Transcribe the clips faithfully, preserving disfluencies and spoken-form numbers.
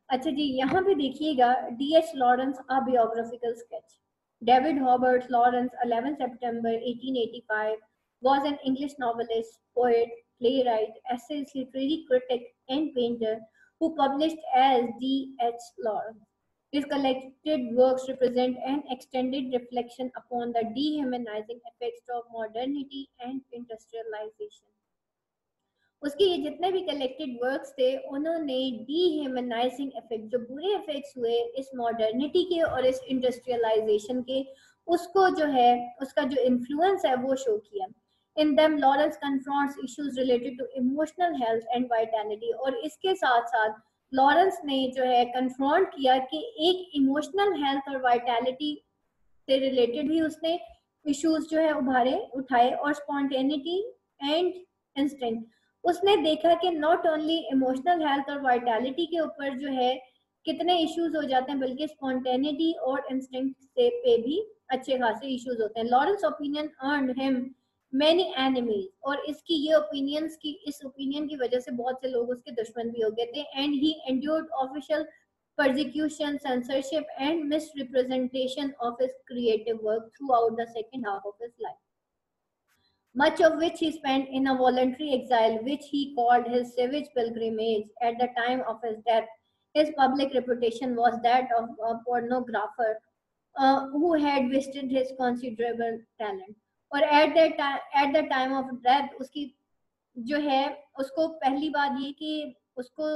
अच्छा जी, यहाँ पे देखिएगा D H Lawrence a biographical sketch. David Herbert Lawrence, eleventh September eighteen eighty-five, was an English novelist, poet, playwright, essayist, literary critic, and painter who published as D H Lawrence. His collected works represent an extended reflection upon the dehumanizing effects of modernity and industrialization. उसके ये जितने भी collected works थे उन्होंने डीह्यूमनाइजिंग effect, जो बुरे effects हुए इस मॉडर्निटी के और इस इंडस्ट्रियलाइजेशन के, उसको जो है उसका जो इन्फ्लुएंस है वो शो किया. In them Lawrence confronts issues related to emotional health and vitality. और इसके साथ साथ लॉरेंस ने जो है कन्फ्रंट किया कि एक इमोशनल हेल्थ और वाइटैलिटी से रिलेटेड भी उसने इश्यूज जो है उभारे उठाए. और स्पॉन्टेनिटी एंड इंस्टिंक्ट, उसने देखा कि नॉट ओनली इमोशनल हेल्थ और वाइटैलिटी के ऊपर जो है कितने इश्यूज हो जाते हैं, बल्कि स्पॉन्टेनिटी और इंस्टिंक्ट से पे भी अच्छे खासे इश्यूज होते हैं. Lawrence opinion earned him many enemies. और इसकी ये ओपिनियंस की इस ओपिनियन की वजह से बहुत से लोग उसके दुश्मन भी हो गए थे. And he endured official persecution, censorship, and misrepresentation of his creative work throughout the second half of his life, much of which he spent in a voluntary exile, which he called his savage pilgrimage. At the time of his death, his public reputation was that of a pornographer uh, who had wasted his considerable talent. और at that time, at the time of death, उसकी जो है उसको पहली बात ये कि उसको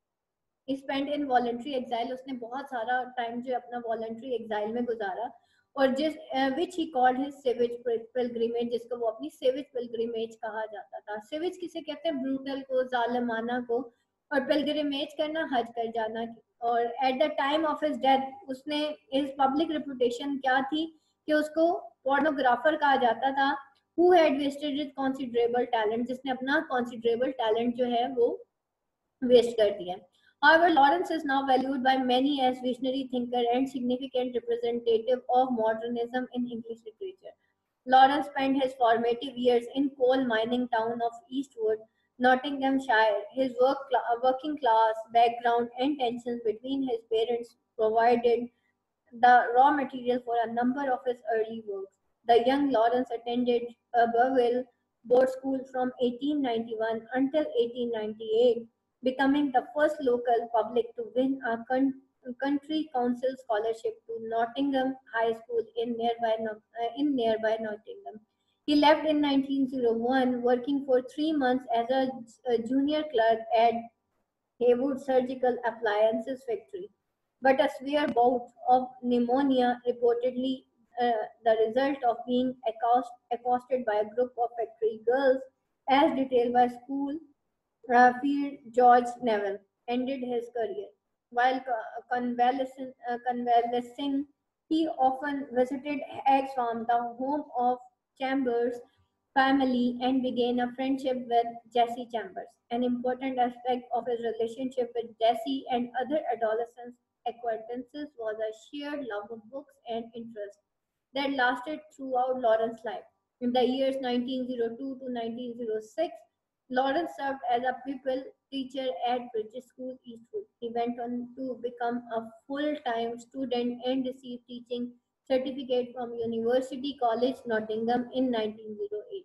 स्पेंड इन वॉलंटरी एग्जाइल, उसने बहुत सारा टाइम जो अपना वॉलंटरी एग्जाइल में गुजारा. और जिस which he called his savage pilgrimage, जिसको वो अपनी सेवेज पिलग्रिमेज कहा जाता था. सेवेज किसे कहते हैं? ब्रूटल को, जालिमाना को. और पिलग्रिमेज करना हज कर जाना. और at the time of his death उसने इस पब्लिक रेपुटेशन क्या थी कि उसको पोर्नोग्राफर कहा जाता था, who had wasted his considerable talent, जिसने अपना कॉन्सिडरेबल टैलेंट जो है वो वेस्ट कर दिया. However, Lawrence is now valued by many as visionary thinker and significant representative of modernism in English literature. Lawrence spent his formative years in coal mining town of Eastwood, Nottinghamshire. His work, working class background and tensions between his parents provided the raw material for a number of his early works. The young Lawrence attended a Burwell board school from eighteen ninety-one until eighteen ninety-eight, becoming the first local public to win a country council scholarship to Nottingham High School in nearby uh, in nearby Nottingham. He left in nineteen oh one, working for three months as a, a junior clerk at Haywood Surgical Appliances Factory. But a severe bout of pneumonia, reportedly uh, the result of being accost, accosted by a group of factory girls, as detailed by school uh, field George Neville, ended his career. While convalescing, uh, convalescing, he often visited Eggs Farm, the home of Chambers' family, and began a friendship with Jesse Chambers. An important aspect of his relationship with Jesse and other adolescent acquaintances was a shared love of books and interests that lasted throughout Lawrence's life. In the years nineteen oh two to nineteen oh six, Lawrence served as a pupil teacher at British School, Eastwood. He went on to become a full-time student and received teaching certificate from University College, Nottingham in nineteen oh eight.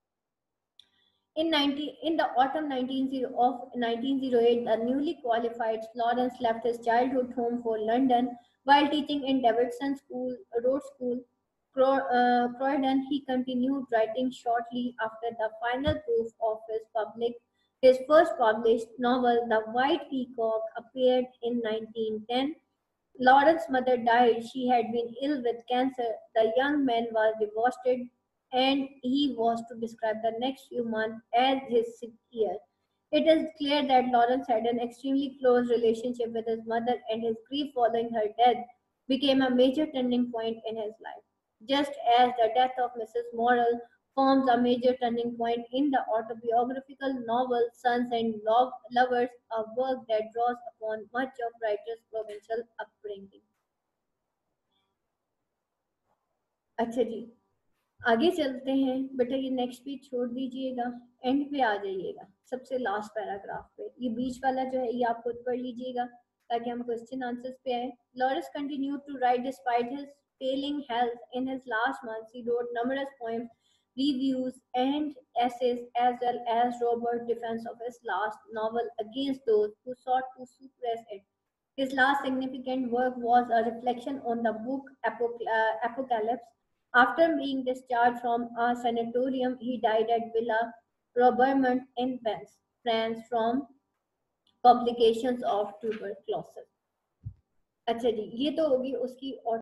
In, ninety, in the autumn nineteen oh, of nineteen oh eight, the newly qualified Lawrence left his childhood home for London. While teaching in Davidson School, Road School, Uh, Croydon, he continued writing shortly after the final proof of his public. His first published novel, The White Peacock, appeared in nineteen ten. Lawrence's mother died. She had been ill with cancer. The young man was devastated, and he was to describe the next few months as his sick year. It is clear that Lawrence had an extremely close relationship with his mother, and his grief following her death became a major turning point in his life. Just as the death of Missus Morrell forms a major turning point in the autobiographical novel Sons and Love, Lovers, a work that draws upon much of writer's provincial upbringing. अच्छा जी, आगे चलते हैं. बेटा ये next page छोड़ दीजिएगा, and पे आ जाइएगा सबसे लास्ट पैराग्राफ पे. ये बीच वाला जो है ये आप खुद पढ़ लीजिएगा. ताकि हम क्वेश्चन आंसर्स पे आए. Lawrence continued to write despite his failing health. In his last months, he wrote numerous poems, reviews, and essays, as well as robust defense of his last novel against those who sought to suppress it. His last significant work was a reflection on the book Apoc- uh, Apocalypse. After being discharged from a sanatorium, he died at Villa Robermont in Vence, France, from complications of tuberculosis. अच्छा जी, ये तो होगी उसकी